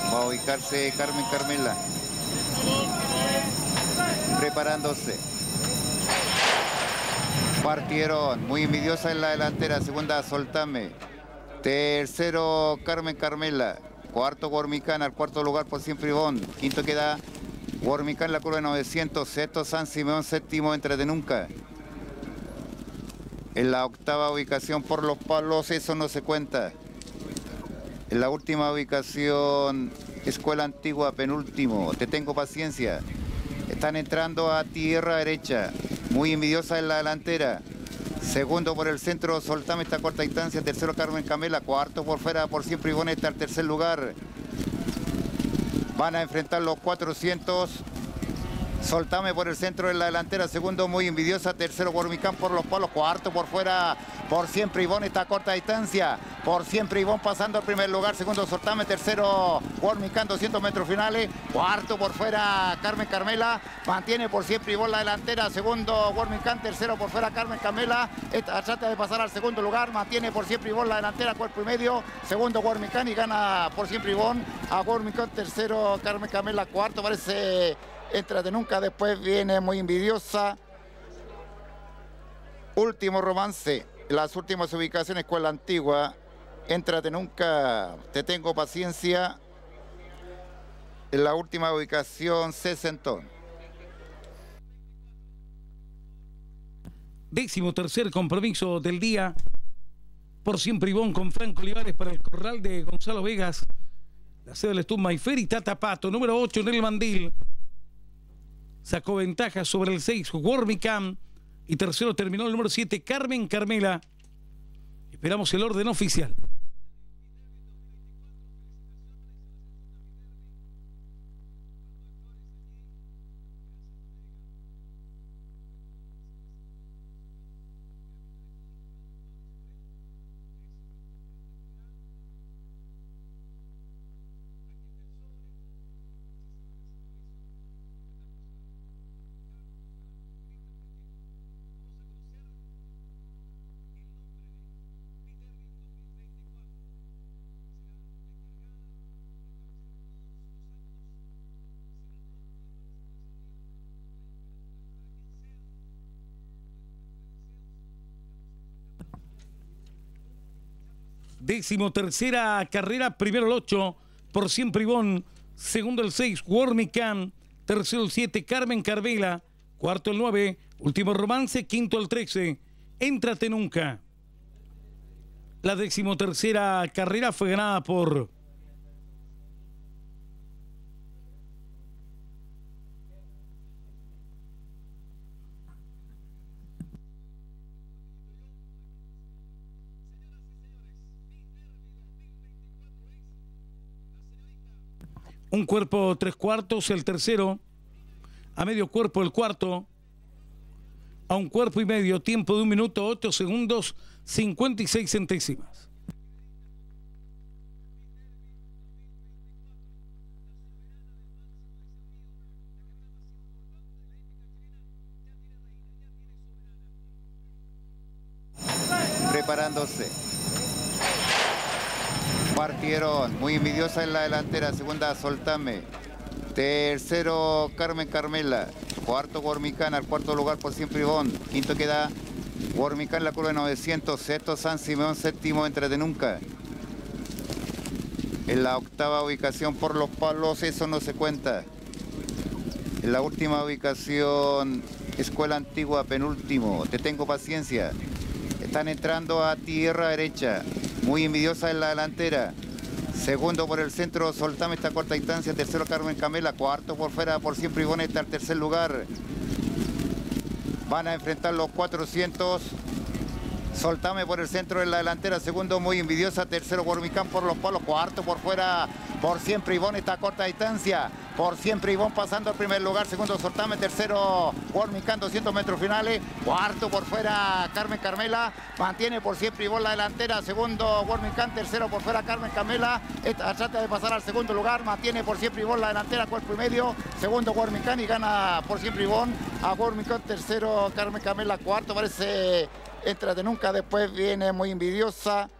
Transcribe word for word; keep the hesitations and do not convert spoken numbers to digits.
Va a ubicarse Carmen Carmela. Preparándose. Partieron. Muy envidiosa en la delantera. Segunda, Soltame. Tercero, Carmen Carmela. Cuarto, Guarmicán. Al cuarto lugar por Siempre Ivón. Quinto queda Guarmicán en la curva de novecientos. Sexto, San Simeón. Séptimo, Entretenunca. En la octava ubicación por Los Palos, eso no se cuenta. En la última ubicación, Escuela Antigua, penúltimo. Te Tengo Paciencia. Están entrando a tierra derecha. Muy envidiosa en la delantera. Segundo por el centro, Soltame, esta corta distancia. Tercero, Carmen Carmela. Cuarto por fuera, por Siempre Ivón, está al tercer lugar. Van a enfrentar los cuatrocientos. Soltame por el centro de la delantera. Segundo, Muy Envidiosa. Tercero, Guarmicán por Los Palos. Cuarto por fuera, por Siempre Ivón, esta corta distancia. Por Siempre Ivón pasando al primer lugar. Segundo, Soltame. Tercero, Guarmicán, doscientos metros finales. Cuarto por fuera, Carmen Carmela. Mantiene por Siempre Ivón la delantera. Segundo, Guarmicán. Tercero por fuera, Carmen Carmela. Esta trata de pasar al segundo lugar. Mantiene por Siempre Ivón la delantera, cuerpo y medio. Segundo, Guarmicán, y gana por Siempre Ivón a Guarmicán. Tercero, Carmen Carmela. Cuarto parece Entretenunca. Después viene Muy Envidiosa. Último Romance. Las últimas ubicaciones, Escuela Antigua. Entretenunca, Te Tengo Paciencia. En la última ubicación, Sesentón. Décimo tercer compromiso del día. Por Siempre Ivón con Franco Olivares para el corral de Gonzalo Vegas. La sede del Stud Maifer y Tata Pato. Número ocho en el mandil. Sacó ventaja sobre el seis, Guarmicán. Y tercero terminó el número siete, Carmen Carmela. Esperamos el orden oficial. Décimo tercera carrera, primero el ocho, por Siempre Ivón. Segundo el seis, Guarmicán. Tercero el siete, Carmen Carmela. Cuarto el nueve, Último Romance. Quinto el trece, Entretenunca. La décimo tercera carrera fue ganada por un cuerpo tres cuartos, el tercero. A medio cuerpo el cuarto. A un cuerpo y medio, tiempo de un minuto, ocho segundos, cincuenta y seis centésimas. Preparándose. Partieron. Muy Envidiosa en la delantera. Segunda, Soltame. Tercero, Carmen Carmela. Cuarto, Guarmicán. Al cuarto lugar por Siempre Ivón. Quinto queda Guarmicán en la curva de novecientos. Sexto, San Simeón. Séptimo, Entretenunca. En la octava ubicación por Los Palos, eso no se cuenta. En la última ubicación, Escuela Antigua, penúltimo. Te Tengo Paciencia. Están entrando a tierra derecha. Muy Envidiosa en la delantera. Segundo por el centro, Soltame, esta corta distancia. Tercero, Carmen Carmela. Cuarto por fuera, por Siempre Ivón, está al tercer lugar. Van a enfrentar los cuatrocientos. Soltame por el centro de la delantera. Segundo, Muy Envidiosa. Tercero, Guarmicán por Los Palos. Cuarto por fuera, por Siempre Ivón, esta corta distancia. Por Siempre Ivón pasando al primer lugar. Segundo, Soltame. Tercero, Guarmicán, doscientos metros finales. Cuarto por fuera, Carmen Carmela. Mantiene por Siempre Ivón la delantera. Segundo, Guarmicán. Tercero por fuera, Carmen Carmela. Esta trata de pasar al segundo lugar. Mantiene por Siempre Ivón la delantera, cuerpo y medio. Segundo, Guarmicán, y gana por Siempre Ivón a Guarmicán. Tercero, Carmen Carmela. Cuarto parece Entretenunca. Después viene Muy Envidiosa.